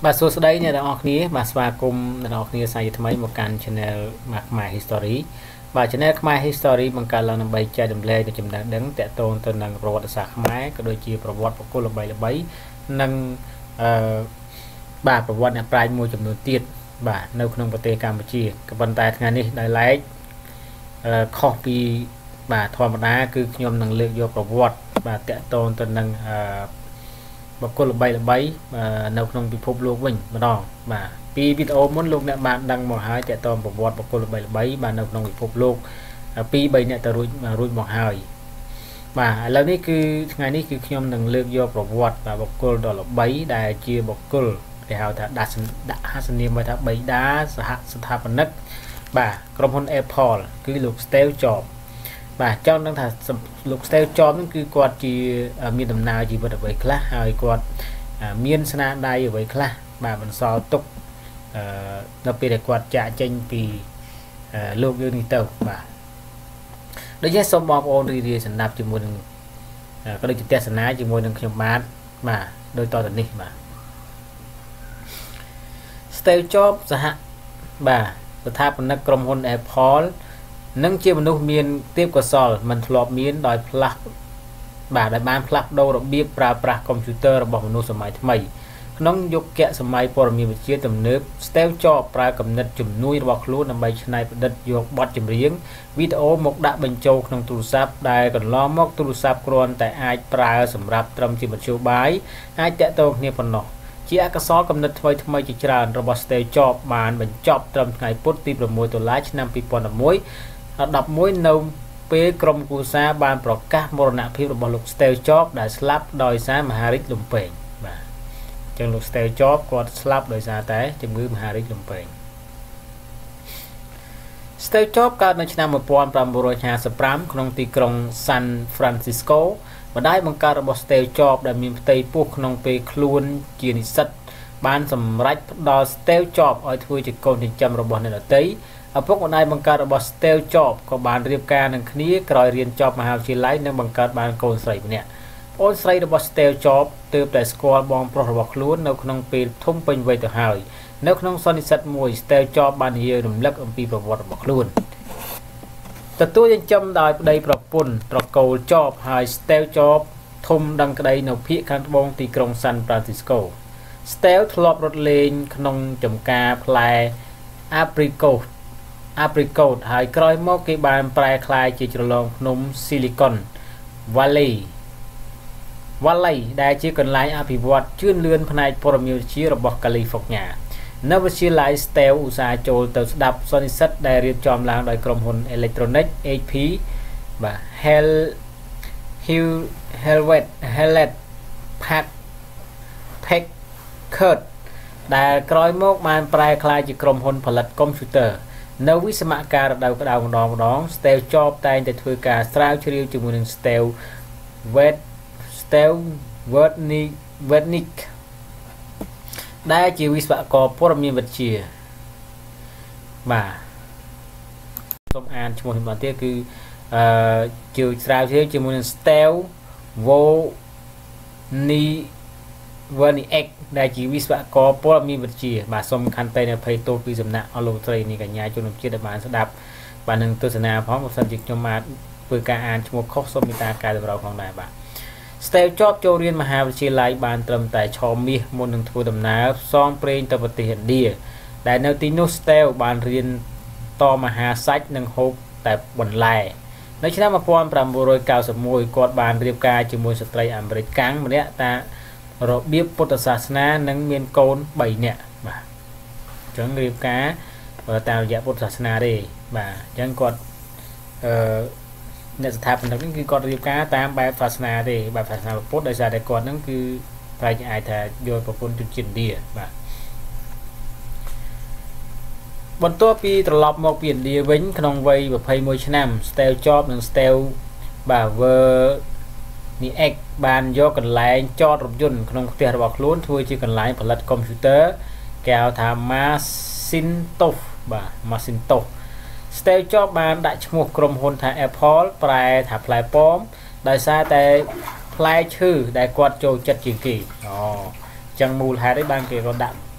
bà số đây nha đó kia bà spa cùng đó kia sai thay một can channel mạc mài history và channel Khmer history bằng cả lần bay chơi đầm lê để chúng ta đứng tẹt tôn từ năng rồi sạc máy có đôi chiaประวัติcủa cô là bảy năng bàประวัติปลายมวยจำนวนติดbàในขนมประเทศกัมพูชีกับบันไดงานนี้ได้ไลฟ์คอปีbà ธรรมดาคือขยมนังเลือกโยประวัติbà แตะtôn từ năngบางคนละใบในขนมพิภพโลกวิ่งมาดองบ่าปีวิดีโอม้วนโลกเนี่ยบานดังมหาจะตอมประวัติบางคนละใบบานในขนมพิภพโลกปีใบเนี่ยจะรุ่ยมหาบ่าแล้วนี่คืองานนี้คือขยมหนึ่งเลือกโยประวัติบางคนดอลใบได้เชียบางคนแต่เขาถ้าดัดฮัสเนียมไปถ้าใบด้าสถาปนิกบ่ากรมพลแอร์พอลคือลูกสเตลจอบbà cho năng thà lục style cho nó cứ quạt chỉ miền tầm nào chỉ vật ở vậy class hay quạt miền sana đây ở vậy class bà mình so tục đặc biệt là quạt trả tranh vì lục như tàu bà đối với sông bom ôn thì sản nạp chỉ muốn có được test sản chỉ muốn được chụp mát mà đôi to tận đi bà style job giả hạn bà tháp nó cầm hôn Apple nâng chia một miền tiếp của sòl mình lọp miền đòi plug bà đại ban plug đâu được biết pra computer là bỏ một sớm mai thay nông dục kẹt sớm mai por miền bị chia tầm nước style cho pra cầm nứt chùm nuôi bọc lúa nằm bay trên này đất dục bọt chùm riêng video một đã bình châu trong tủ sáp đài còn lo móc tủ sáp còn tại ai pra sầm rạp trong chỉ một chiều bái ai chạy tàu nghe phần nọ chỉ các xó cầm nứt thay chỉ tràn robot style cho bàn bình chọc trong ngày put tim rồi môi tổ lái năm pi pon là muối đập muối nâu pe krom cú sa ban pro các mô nạ phimរបស់លោក Steve Jobs ដែលស្លាប់ដោយសារមហារីកលំពេងបាទអញ្ចឹងលោក Steve Jobs គាត់ស្លាប់ដោយសារតែជំងឺមហារីកលំពេង Steve Jobs កើតនៅឆ្នាំ1955ក្នុងទីក្រុង San Francisco ម្ដាយបង្កើតរបស់ Steve Jobs ដែលមានផ្ទៃពោះក្នុងពេលខ្លួនជានិស្សិតបានសម្រេចផ្ដល់ Steve Jobs ឲ្យធ្វើជាកូនចិញ្ចឹមរបស់អ្នកដទៃឪពុកម្ដាយបង្កើតរបស់ Steve Jobs ក៏បានរៀបការនឹងគ្នាក្រោយរៀនចប់មហាវិទ្យាល័យនិងបង្កើតបានកូនស្រីម្នាក់អូនស្រីរបស់ Steve Jobs ទើបតែស្គាល់បងប្រុសរបស់ខ្លួននៅក្នុងពេលធំពេញវ័យទៅហើយនៅក្នុងសន្និសីទមួយ Steve Jobs បាននិយាយរំលឹកអំពីប្រវត្តិរបស់ខ្លួនទទួលចិញ្ចឹមដោយប្តីប្រពន្ធត្រកូល Jobs ហើយ Steve Jobs ធំដឹងក្តីនៅភាគខាងត្បូងទីក្រុង San Francisco Steve ធ្លាប់រត់លេងក្នុងចំការផ្លែ apricot ហើយក្រោយមកគេបានប្រែក្លាយជាជ្រលងភ្នំ Silicon Valley ដែលជាកន្លែងអភិវឌ្ឍជឿនលឿនផ្នែកព័ត៌មានវិទ្យារបស់ California នៅវិទ្យាល័យ Steve ឧស្សាហ៍ចូលទៅស្ដាប់សន្និសីទដែលរៀបចំឡើងដោយក្រុមហ៊ុន Electronic HP បាទ Hewlett Packard ដែលក្រោយមកបានប្រែក្លាយជាក្រុមហ៊ុនផលិតកុំព្យូទ័រនៅវិស្វកររដូវក្តៅម្ដង Steve Jobs តែងតែធ្វើការស្រាវជ្រាវជាមួយនឹង Steve Wozniak ដែលជាវិស្វករព័ត៌មានវិទ្យាបាទសូមអានឈ្មោះនេះទៀតគឺជួយស្រាវជ្រាវជាមួយនឹង Steve Wozniak ដែលជាវិស្វករព័ត៌មានវិទ្យាបាទសូមខន្តីនៅភ័យទោសពីសំណាក់អលោកត្រីនេះកញ្ញាជនជាតិដែលបានស្ដាប់បាទនឹងទស្សនាផងបើសិនជាខ្ញុំបានធ្វើការអានឈ្មោះខុសសូមមេត្តាកែតម្រូវផងដែរបាទ Steve Jobs ចូលរៀនមហាវិទ្យាល័យបានត្រឹមតែឆមាសមុននឹងធ្វើដំណើរផ្សងព្រេងទៅប្រទេសឥណ្ឌាដែលនៅទីនោះ Steve បានរៀនតមហាសាច់និងហូបតែបន្លែនៅឆ្នាំ1991គាត់បានរៀបការជាមួយស្ត្រីអាមេរិកាំងម្នាក់តារបៀបពុទ្ធសាសនានិងមានកូន3នាក់បាទអញ្ចឹងរៀបការតាមរយៈពុទ្ធសាសនាទេបាទអញ្ចឹងគាត់អ្នកស្ថាបនិកនេះគឺគាត់រៀបការតាមបែបសាសនាទេបែបសាសនាពុទ្ធដោយសារតែគាត់ហ្នឹងគឺប្រែកអាចថាយកប្រពន្ធជនជាតិឥណ្ឌាបាទបន្ទាប់ពីត្រឡប់មកពីឥណ្ឌាវិញក្នុងវ័យ21ឆ្នាំ Steve Jobs និង Steve បាទ Wozniak បានយកកន្លែងចតរថយន្តក្នុងផ្ទះរបស់ខ្លួនធ្វើជាកន្លែងផលិតកុំព្យូទ័រគេហៅថា Macintosh បាទ Macintosh Steve Jobs បានដាក់ឈ្មោះក្រុមហ៊ុនថា Apple ប្រែថាផ្លែប៉ោមដោយសារតែផ្លែឈើដែលគាត់ចូលចិត្តជាងគេអញ្ចឹងមូលហេតុអីបានគេក៏ដាក់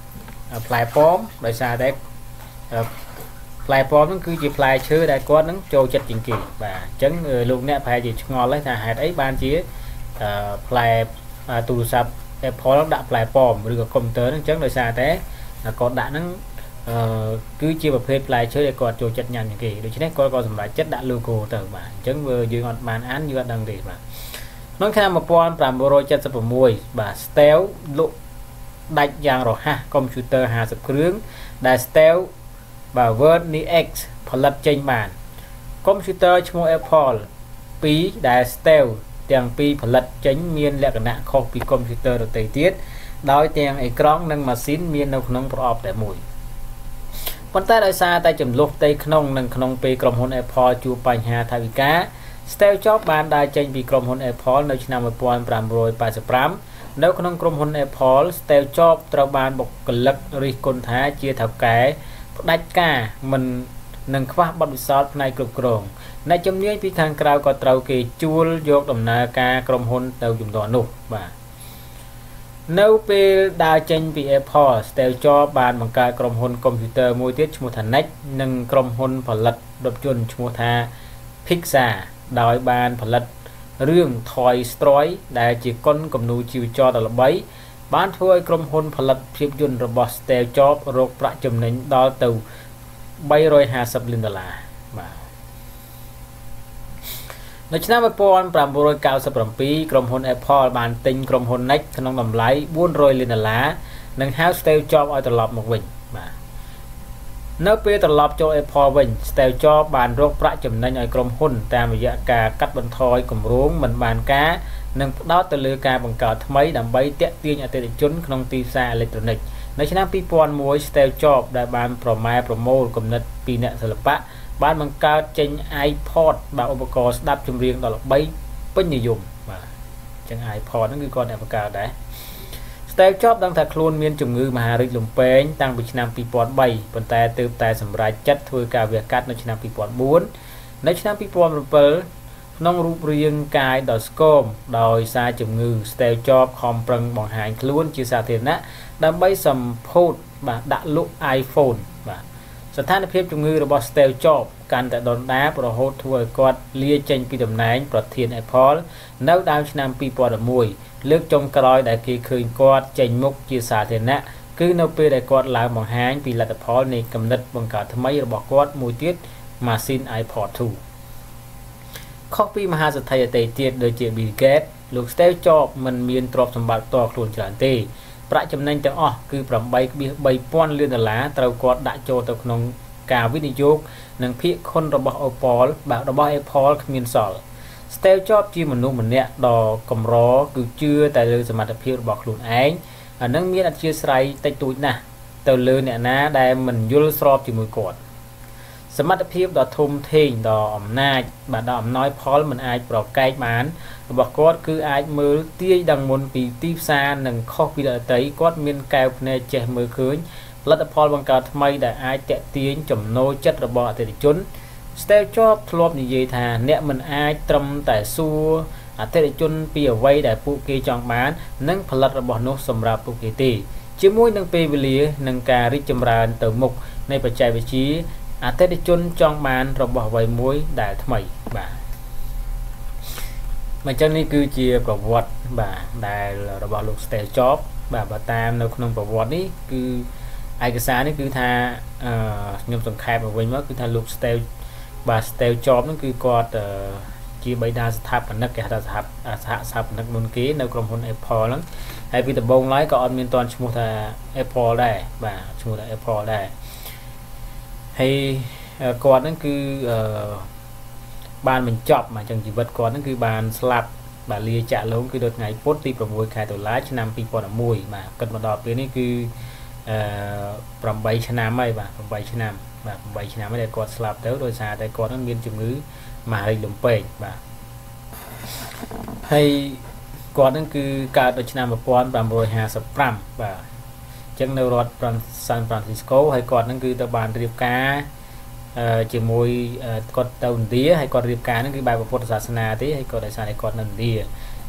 ផ្លែប៉ោមដោយសារតែផ្លែប៉ោមហ្នឹងគឺជាផ្លែឈើដែលគាត់ហ្នឹងចូលចិត្តជាងគេបាទអញ្ចឹងលោកអ្នកប្រហែលជាឆ្ងល់ហើយថាហេតុអីបានជាផ្លែទូរស័ព្ទ Apple ដាក់ផ្លែប៉ោមឬក៏កុំព្យូទ័រហ្នឹងអញ្ចឹងដោយសារតែគាត់ដាក់ហ្នឹងគឺជាប្រភេទផ្លែឈើដែលគាត់ចូលចិត្តញ៉ាំជាងគេដូច្នេះគាត់ក៏សម្រេចចិត្តដាក់ logo ទៅបាទអញ្ចឹងយើងអត់បានអានយើងអត់ដឹងទេបាទក្នុងឆ្នាំ1976បាទ Stell លក់ដាច់យ៉ាងរហ័សកុំព្យូទ័រ50គ្រឿងដែល Stell បាទ Word X ផលិតចេញបានកុំព្យូទ័រឈ្មោះ Apple 2ដែល Stell ទាំងពីរផលិតចេញមានលក្ខណៈខុសពីកុំព្យូទ័រដទៃទៀតដោយទាំងអេក្រង់និងម៉ាស៊ីនមាននៅក្នុងប្រអប់តែមួយប៉ុន្តែដោយសារតែចំនួនផ្ទៃក្នុងនិងក្នុងពេលក្រុមហ៊ុន Apple ជួបបញ្ហាថវិកា Steve Jobs បានដើរចេញពីក្រុមហ៊ុន Apple នៅឆ្នាំ1985នៅក្នុងក្រុមហ៊ុន Apple Steve Jobs ត្រូវបានបុគ្គលិករិះគន់ថាជាថៅកែផ្ដាច់ការមិននឹងខ្វះបទពិសោធន៍ផ្នែកគ្រប់គ្រងអ្នកជំនាញពីខាងក្រៅក៏ត្រូវគេជួលយកដំណើរការក្រុមហ៊ុនទៅជំនាន់នោះបាទនៅពេលដើរចេញពី Apple Steve Jobs បានបង្កើតក្រុមហ៊ុនកុំព្យូទ័រមួយទៀតឈ្មោះថា Next និងក្រុមហ៊ុនផលិតរថយន្តឈ្មោះថា Pixar ដោយបានផលិតរឿង Toy Story ដែលជាកុនគំនូរជីវចលដ៏ល្បីបានធ្វើឲ្យក្រុមហ៊ុនផលិតភាពយន្តរបស់ Steve Jobs រកប្រាក់ចំណេញដល់ទៅ$350 លានបាទនៅឆ្នាំ1997ក្រុមហ៊ុន Apple បានទិញក្រុមហ៊ុន Next ក្នុងតម្លៃ$400 លាននិងហៅ Steve Jobs ឲ្យត្រឡប់មកវិញបាទនៅពេលត្រឡប់ចូល Apple វិញ Steve Jobs បានរកប្រាក់ចំណេញឲ្យក្រុមហ៊ុនតាមរយៈការកាត់បន្ថយគម្រោងមិនបានការនិងផ្ដោតទៅលើការបង្កើតថ្មីដើម្បីទាក់ទាញអតិថិជនក្នុងទីផ្សារអេឡិចត្រូនិកនៅឆ្នាំ2001 Steve Jobs ដែលបានប្រមូលគំនិតពីអ្នកសិល្បៈបានបង្កើតចេញ iPod បាទឧបករណ៍ស្ដាប់ចម្រៀងដ៏ល្បីពេញនិយមបាទអញ្ចឹង iPod ហ្នឹងគឺគាត់អ្នកបង្កើតដែរ Steve Jobs ដឹងថាខ្លួនមានជំងឺមហារីកលំពែងតាំងពីឆ្នាំ2003ប៉ុន្តែទើបតែសម្រេចចិត្តធ្វើការវះកាត់នៅឆ្នាំ2004នៅឆ្នាំ2007ក្នុងរូបរាងកាយដ៏ស្គមដោយសារជំងឺ Steve Jobs ខំប្រឹងបង្ហាញខ្លួនជាសាធារណៈដើម្បីសម្ពោធបាទដាក់លក់ iPhone បាទស្ថានភាពជំងឺរបស់ Steve Jobs កាន់តែដុនដាបរហូតធ្វើឲ្យគាត់លាចេញពីតំណែងប្រធាន Apple នៅដើមឆ្នាំ2011លើកចុងក្រោយដែលគេឃើញគាត់ចេញមុខជាសាធារណៈគឺនៅពេលដែលគាត់ឡើងបង្ហាញពីលទ្ធផលនៃគំនិតបង្កើតថ្មីរបស់គាត់មួយទៀតម៉ាស៊ីន iPod 2ខុសពីមហាសេដ្ឋីដទៃទៀតដូចជា Bill Gates លោក Steve Jobs មិនមានទ្រព្យសម្បត្តិផ្ទាល់ខ្លួនច្រើនទេប្រាក់ចំណេញទាំងអស់គឺ$8.3 លានត្រូវគាត់ដាក់ចូលទៅក្នុងការវិនិយោគនិងភាគខុនរបស់ Apple គ្មានសល់ Steve Jobs ជាមនុស្សម្នាក់ដ៏កម្រគឺជឿតែលើសមត្ថភាពរបស់ខ្លួនឯងអានឹងមានអធ្យាស្រ័យតិចតួចណាស់ទៅលើអ្នកណាដែលមិនយល់ស្របជាមួយគាត់សមត្ថភាពដ៏ធំធេងដ៏អំណាចបាទដ៏អំណោយផលមិនអាចប្រកែកបានរបស់គាត់គឺអាចមើលទាយដឹងមុនពីទីផ្សារនិងខុសពីដទៃគាត់មានកែវភ្នែកចេះមើលឃើញផលិតផលបង្កើតថ្មីដែលអាចទាក់ទាញចំណូលចិត្តរបស់អតិថិជន Steve Jobs ធ្លាប់និយាយថាអ្នកមិនអាចត្រឹមតែសួរអតិថិជនពីអ្វីដែលពួកគេចង់បាននិងផលិតរបស់នោះសម្រាប់ពួកគេទេជាមួយនឹងពេលវេលានិងការរីកចម្រើនទៅមុខនៃបច្ចេកវិទ្យាអតិថិជនចង់បានរបស់អ្វីមួយដែលថ្មីបាទអញ្ចឹងនេះគឺជាប្រវត្តិបាទដែលរបស់លោក Steve Jobs បាទបើតាមនៅក្នុងប្រវត្តិនេះគឺឯកសារនេះគឺថាខ្ញុំសង្ខេបមកវិញមកគឺថាលោក Steve Jobs ហ្នឹងគឺគាត់ជាបិតាស្ថាបនិកគេហៅថាសហស្ថាបនិកមុនគេនៅក្រុមហ៊ុន Apple ហ្នឹងហើយពីដំបូងឡើយក៏អត់មានតន់ឈ្មោះថា Apple ដែរបាទឈ្មោះថា Apple ដែរហើយគាត់ហ្នឹងគឺបានបញ្ចប់មកចឹងជីវិតគាត់ហ្នឹងគឺបានស្លាប់បាទលាចាក់លោកគឺនៅថ្ងៃពុធទី6 ខែតុលាឆ្នាំ2011បាទគិតមកដល់ពេលនេះគឺ8 ឆ្នាំហើយបាទ8 ឆ្នាំបាទ8 ឆ្នាំហើយដែលគាត់ស្លាប់ទៅដោយសារតែគាត់នឹងមានជំងឺមហារីកលំពែងបាទហើយគាត់នឹងគឺកើតនៅឆ្នាំ1955បាទអញ្ចឹងនៅរដ្ឋ San Francisco ហើយគាត់នឹងគឺទៅបានរៀបការជាមួយគាត់ទៅឥណ្ឌាហើយគាត់រៀបការនឹងគឺបែបពុទ្ធសាសនាទេហើយគាត់ដោយសារតែគាត់នៅឥណ្ឌាហ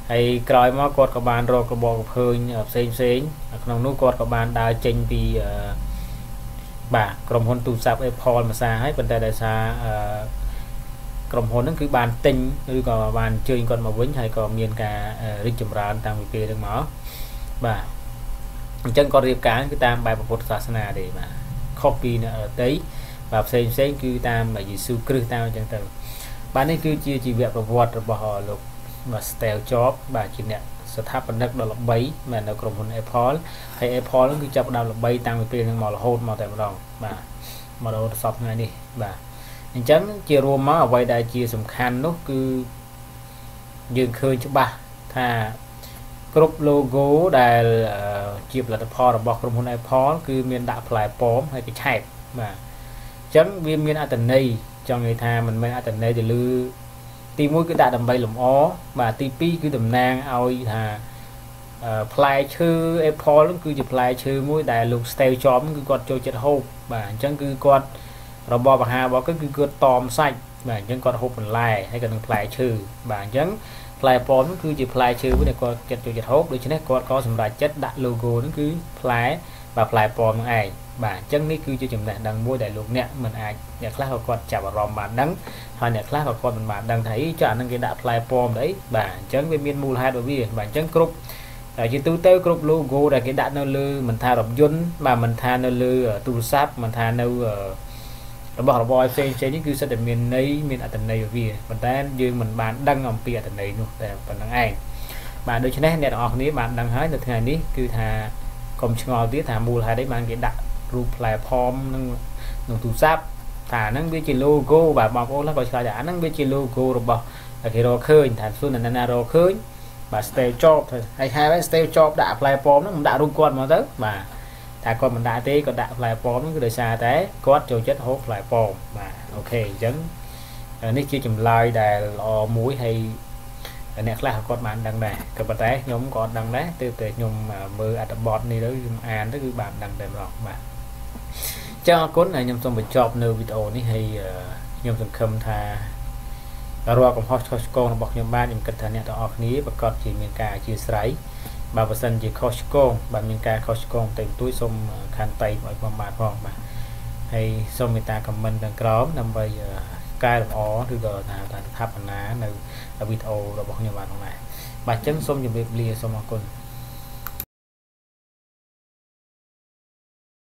hay còi mà cột các bạn rồi các bộ hơi xemក្នុងនោះគាត់ក៏បានដើរចេញពីបាទក្រុមហ៊ុនទូរស័ព្ទ Apple មួយសារហើយប៉ុន្តែដោយសារក្រុមហ៊ុនហ្នឹងគឺបានទិញឬក៏បានអញ្ជើញគាត់មកវិញហើយក៏មានការរីកចម្រើនតាំងពីពេលហ្នឹងមកបាទអញ្ចឹងគាត់រៀបការគឺតាមបែបពុទ្ធសាសនាទេបាទខុសពីអ្នកដទៃបាទផ្សេងគឺតាមយេស៊ូគ្រីស្ទតាមអញ្ចឹងទៅបាទនេះគឺជាជីវប្រវត្តិរបស់លោកបាទ Steve Jobs បាទជាអ្នកស្ថាបនិកដ៏ល្បីមែននៅក្រុមហ៊ុន Apple ហើយ Apple ហ្នឹងគឺចាប់ផ្ដើមល្បីតាំងពីពេលហ្នឹងមករហូតមកតែម្ដងបាទមករហូតដល់សពថ្ងៃនេះបាទអញ្ចឹងជារួមមកអ្វីដែលជាសំខាន់នោះគឺយើងឃើញច្បាស់ថាគ្រប់ logo ដែលជាផលិតផលរបស់ក្រុមហ៊ុន Apple គឺមានដាក់ផ្លែប៉ោមហើយកញ្ឆែតបាទអញ្ចឹងវាមានអត្ថន័យចង់និយាយថាមិនមែនអត្ថន័យទៅលើទី1គឺដាក់ដើម្បីលម្អបាទទី2គឺតំណាងឲ្យថាផ្លែឈើ Apple ហ្នឹងគឺជាផ្លែឈើមួយដែលលោក Steve Jobs គឺគាត់ចូលចិត្តហូបបាទអញ្ចឹងគឺគាត់របបអាហាររបស់គាត់គឺគាត់តមសាច់បាទអញ្ចឹងគាត់ហូបបន្លែហើយក៏នឹងផ្លែឈើបាទអញ្ចឹងផ្លែប៉ោមហ្នឹងគឺជាផ្លែឈើមួយដែលគាត់ចិត្តចូលចិត្តហូបដូច្នេះគាត់ក៏សម្រេចចិត្តដាក់ logo ហ្នឹងគឺផ្លែបាទផ្លែប៉ោមហ្នឹងឯងបាទអញ្ចឹងនេះគឺជាចំណេះដឹងមួយដែលលោកអ្នកមិនអាចអ្នកខ្លះក៏គាត់ចាប់អារម្មណ៍បានដឹងហើយអ្នកខ្លះក៏គាត់មិនបានដឹងថាអីចុះអាហ្នឹងគេដាក់ផ្លែប៉ោមទៅអីបាទអញ្ចឹងវាមានមូលហេតុរបស់វាបាទអញ្ចឹងគ្រប់ជាទូទៅគ្រប់ logo ដែលគេដាក់នៅលើមិនថារថយន្តបាទមិនថានៅលើទូរស័ព្ទមិនថានៅរបស់របរផ្សេងនេះគឺសិតតែមានន័យមានអត្ថន័យរបស់វាប៉ុន្តែយើងមិនបានដឹងអំពីអត្ថន័យនោះតែប៉ុណ្្នឹងឯងបាទដូច្នេះអ្នកទាំងអស់គ្នាបានដឹងហើយនៅថ្ងៃនេះគឺថាកុំឆ្ងល់ទៀតថាមូលហេតុអីបានគេដាក់រូបផ្លែផមនឹងទូរស័ព្ទថាហ្នឹងវាជា logo បាទបងប្អូនក៏ឆ្លើយថាអាហ្នឹងវាជា logo របស់គេរកឃើញថាខ្លួនណារកឃើញបាទ Steve Jobs ហើយហេតុអី Steve Jobs ដាក់ផ្លែប៉មហ្នឹងមិនដាក់រូបគាត់មកទៅបាទតែគាត់មិនដាក់ទេគាត់ដាក់ផ្លែប៉មហ្នឹងគឺដោយសារតែគាត់ចូលចិត្តហូបផ្លែប៉មបាទអូខេអញ្ចឹងនេះជាចម្លើយដែលល្អមួយហើយអ្នកខ្លះគាត់បានដឹងដែរក៏ប៉ុន្តែខ្ញុំក៏ដឹងដែរទើបតែខ្ញុំមើលអត្ថបទនេះទៅខ្ញុំអានទៅគឺបានដឹងតែម្ដងបាទចឹងអរគុណហើយខ្ញុំសូមបញ្ចប់នៅវីដេអូនេះហើយខ្ញុំសង្ឃឹមថារាល់កំហុសឆ្គងឆ្គងរបស់ខ្ញុំបាទខ្ញុំគិតថាអ្នកទាំងអស់គ្នាប្រកាសជាមានការអធិស្ឋានបើបើសិនជាខុសឆ្គងបាទមានការខុសឆ្គងតែបន្ទួយសូមខន្តីឲ្យផងបាទផងបាទហើយសូមមេត្តាខមមិនខាងក្រោមដើម្បីកែលម្អឬក៏ថាស្ថាបនានៅវីដេអូរបស់ខ្ញុំបាទផងដែរបាទអញ្ចឹងសូមជម្រាបលាសូមអរគុណ